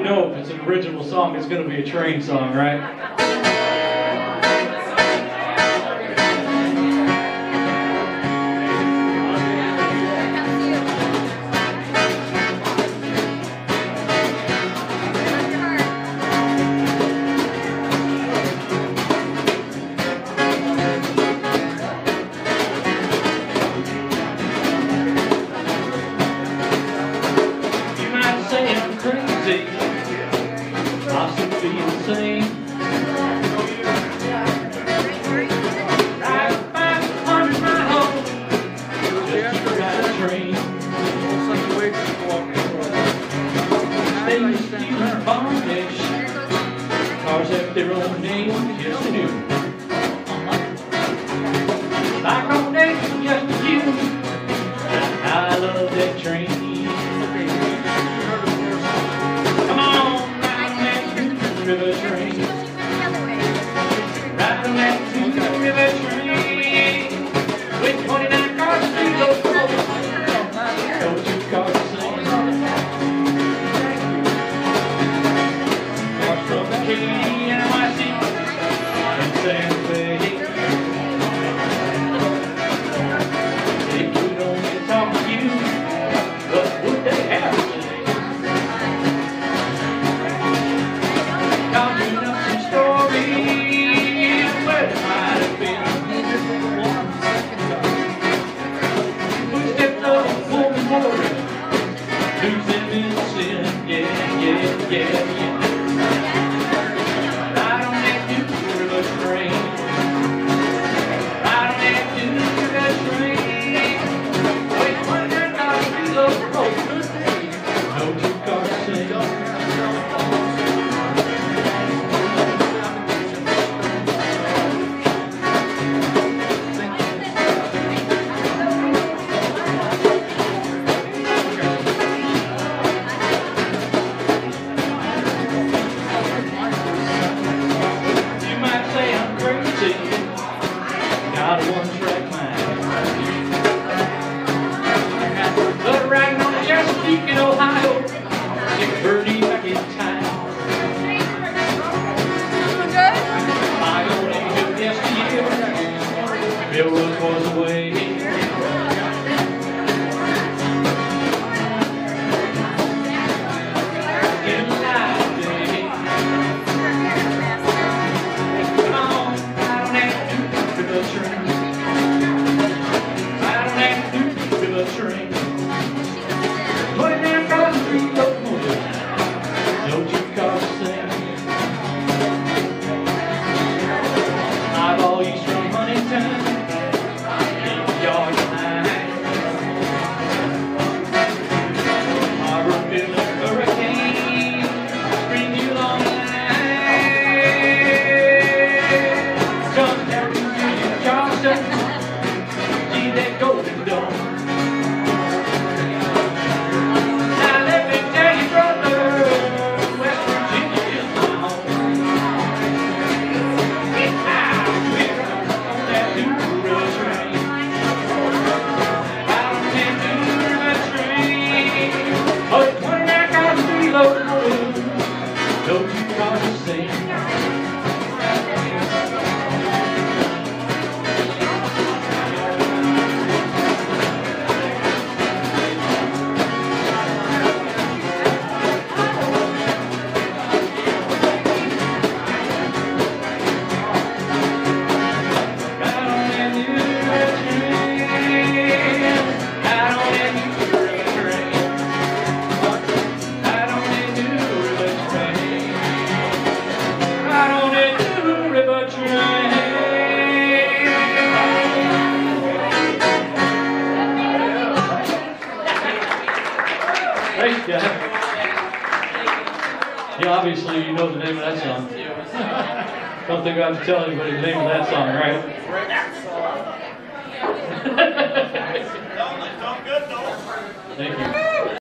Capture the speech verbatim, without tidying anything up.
know if it's an original song, it's going to be a train song, right? Cars have their own name, yes they do. Like on days just a few, I love that train. Come on, ride on that two river train. Ride on that two river train. With twenty-nine cars, three locomotives, no two cars the same. Yeah, obviously you know the name of that song. Don't think I have to tell anybody the name of that song, right? Thank you.